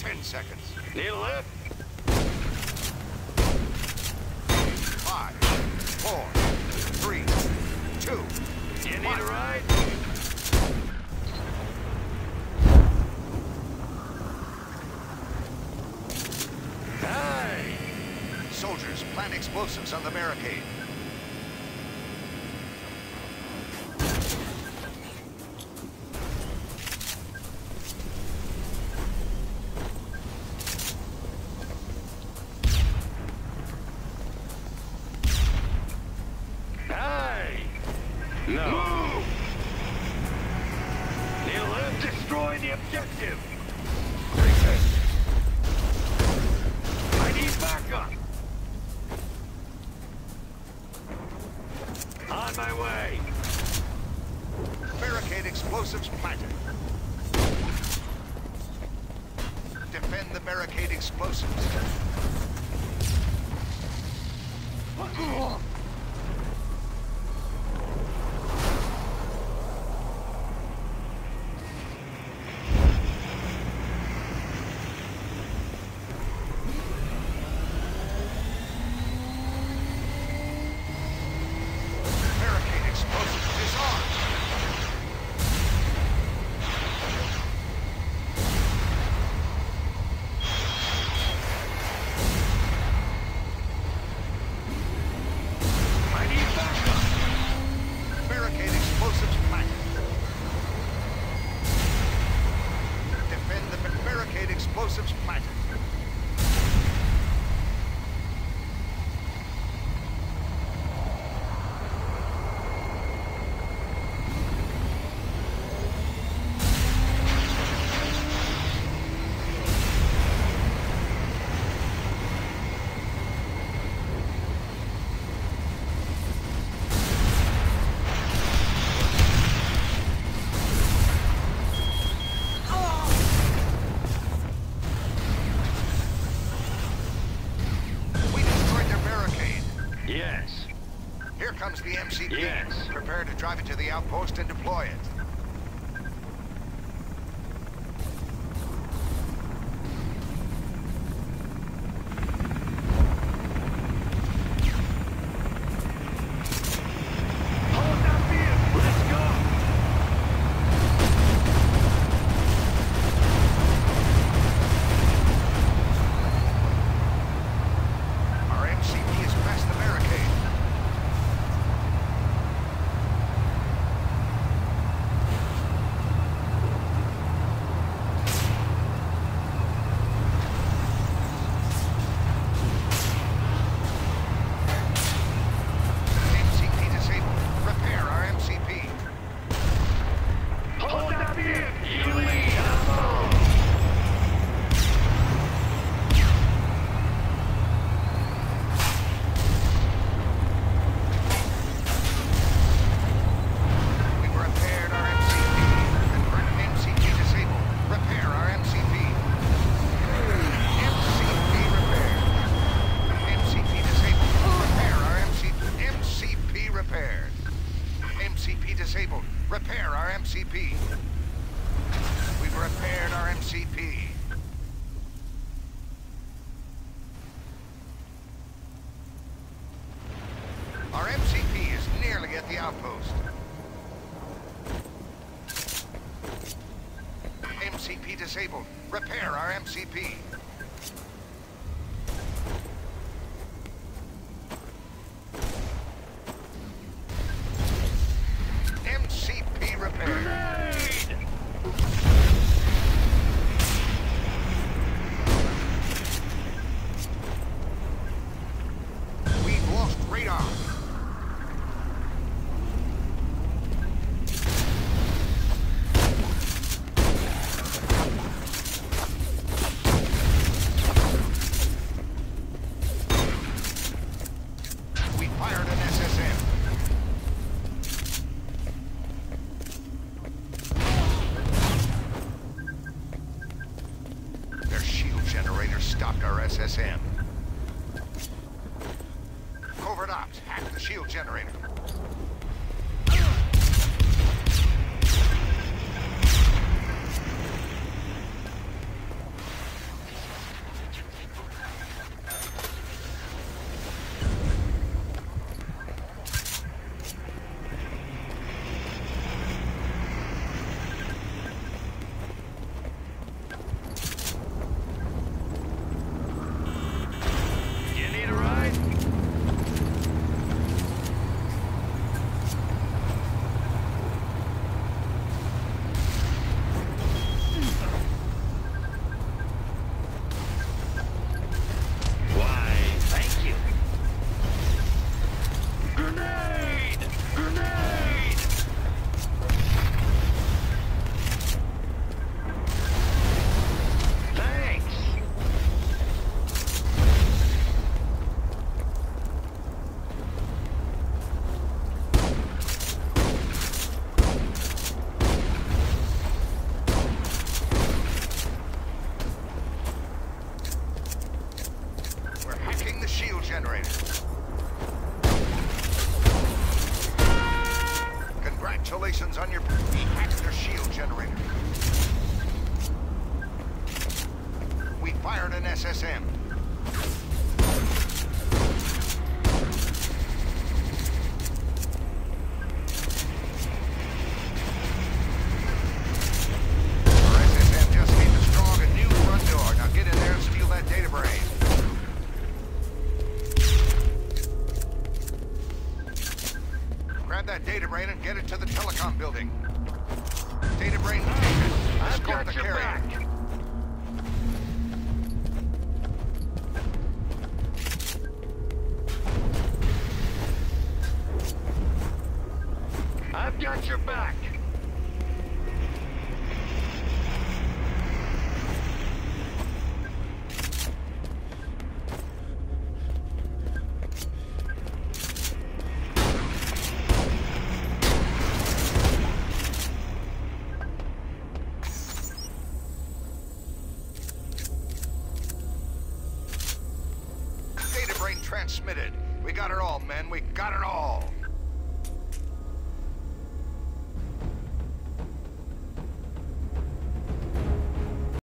10 seconds. Need a lift? 5, 4, 3, 2, You need a ride? Hey! Soldiers, plant explosives on the barricade. Hey! No. Move! Need a lift? Destroy the objective! I need backup! On my way! Barricade explosives planted. Defend the barricade explosives. Barricade explosives disarmed. I need backup! Barricade explosives planted. Defend the barricade explosives planted. We destroyed their barricade. Yes. Here comes the MCP. Yes. Prepare to drive it to the outpost and deploy it. Hold that vehicle! Let's go! Our MCP is past the barricade. MCP disabled. Repair our MCP. Hold that vehicle! You lead! I'm We've repaired our MCP. MCP disabled. Repair our MCP. MCP repaired. MCP disabled. Repair our MCP. MCP repaired. MCP disabled. Repair our MCP. We've repaired our MCP. Our MCP is nearly at the outpost. MCP disabled. Repair our MCP. MCP repaired. grenade! We've lost radar. We fired an SSM. Their shield generator stopped our SSM. Covert ops hacked the shield generator. fired an SSM. Our SSM just came to strong a new front door. Now get in there and steal that data brain. Grab that data brain and get it to the telecom building. Data brain taken. I've Escort the got your carrier. back. I've got your back. Data brain transmitted. We got it all, men. We got it all.